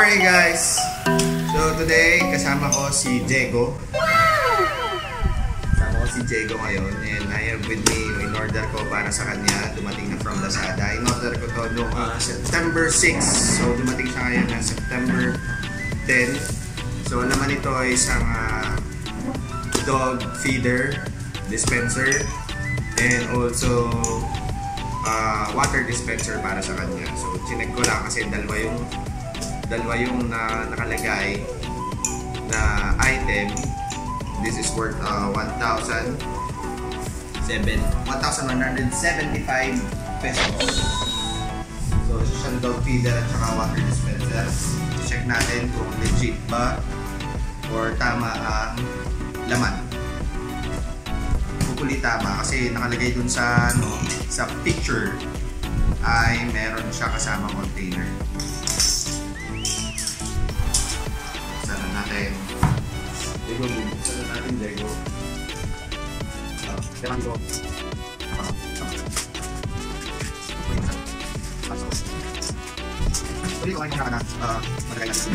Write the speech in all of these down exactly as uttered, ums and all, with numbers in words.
morning guys! So today kasama ko si Diego. Kasama ko si Diego ngayon and I have with me yung in-order ko para sa kanya. Dumating na from Lazada. In-order ko to noong uh, September sixth. So dumating siya ngayon na September tenth. So naman ito ay isang uh, dog feeder dispenser and also uh, water dispenser para sa kanya. So chinek ko lang kasi dalawa yung dalawa yung na, nakalagay na item. This is worth uh, one thousand one hundred seventy-five pesos. So siyang dog feeder at saka water dispenser. Check natin kung legit ba or tama ang laman. Hopefully tama kasi nakalagay dun sa ano, sa picture ay meron siya kasama container. Sana natin. Diego, sana natin Diego. Ah, teman ko. Ah, Pwede ko kayo na na magalagay natin.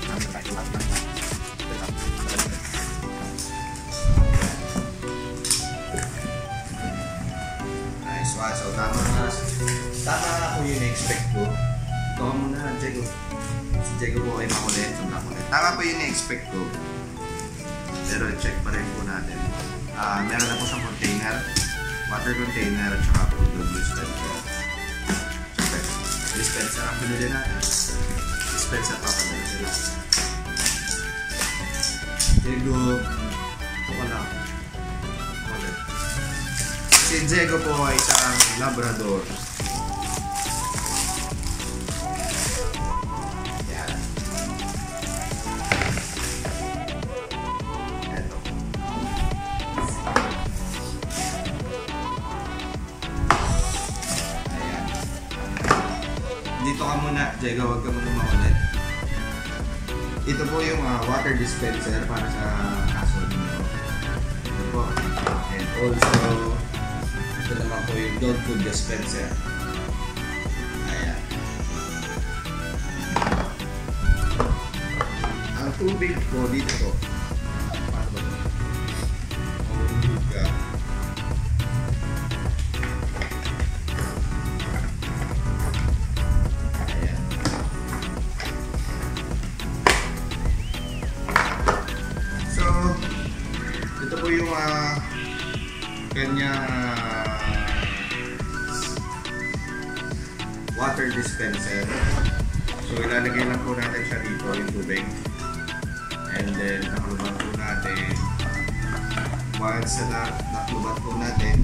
Nice one. So tama na. Tama ako yung na-expect ko. Ito ka muna, Diego. Si Diego po ay makulit. Sobrang kulit. Tama po yung na-expect ko. Pero check pa rin po natin. Uh, meron na po siyang container. Water container at saka po dog dispenser. Check. Dispenser ang pinili natin. Dispenser pa pa din sila. Diego. Ito lang. Kulit. Si Diego po ay isang Labrador. Dito ka muna, Diego, huwag ka muna makulit. Ito po yung uh, water dispenser para sa aso ninyo. Ito po. And also, ito naman po yung dog food dispenser. Ayan. Ang tubig po dito po. Paano ba ito? Tubig ka. Ito po yung uh, kanyang uh, water dispenser. So ilalagay lang po natin siya dito, yung tubig. And then naklubat po natin. Once na naklubat po natin,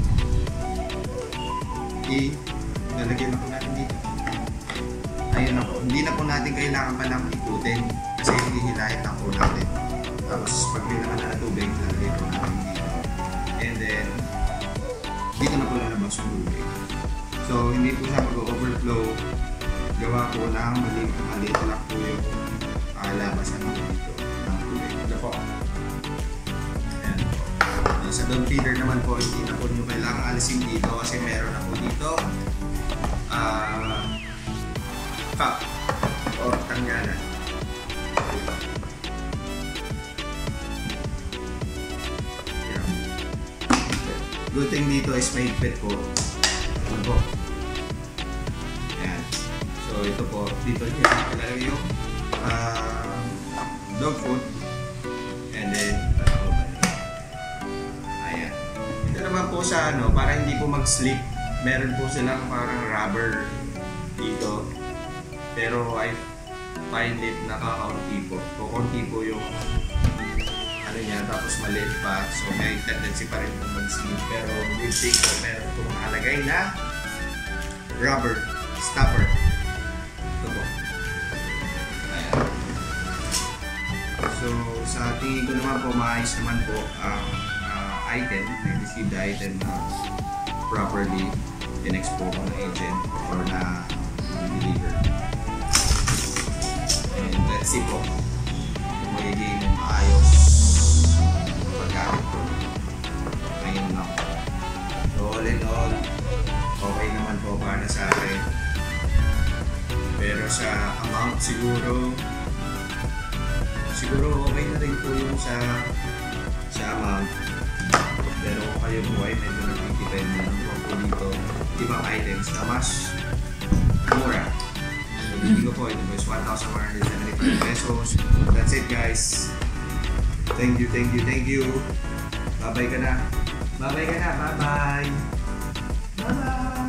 ilalagay lang po natin dito. Ayun na po. Hindi na po natin kailangan pa lang ikutin kasi hihilahin lang po natin. Tapos pag may naman na tubig, lalagay po natin dito. And then, dito na po lalabas yung tubig. So, hindi po siya mag-overflow. Gawa po ng maliit maliit lang po yung uh, labasan po dito ng tubig. Ito po. Ayan po. Uh, sa dog feeder naman po, hindi na po nyo kailangan alisin dito kasi meron na po dito uh, cup o tanggalan. Good thing dito is may pet po. Ano po? Ayan. So ito po, dito niya ilalagay yung uh, dog food. And then, ayan. Ito naman po sa ano, para hindi po mag-slip. Meron po silang parang rubber dito. Pero I find it nakakaunti po. Kukunti po yung ano niya, tapos maliit pa. So may tendency pa rin kung mag-slip. Pero good thing po, meron po nakalagay na rubber stopper. Ito po. Ayan. So sa tingin ko naman po, maayos naman po ang uh, item. I received the item na properly in-expo ng agent or na deliver. And let's see po kung magiging maayos paggamit ko. Ngayon lang. So all in all, okay naman po para sa akin. Pero sa amount siguro, siguro okay na rin po yung sa sa amount. Pero kung kayo po ay medyo nagtitipend na ng po dito, ibang items na mas mura. So, hindi ko po, ito po is one thousand one hundred seventy-five pesos. That's it guys. Thank you, thank you, thank you. Bye-bye ka na. Bye-bye ka na. Bye-bye. Bye-bye.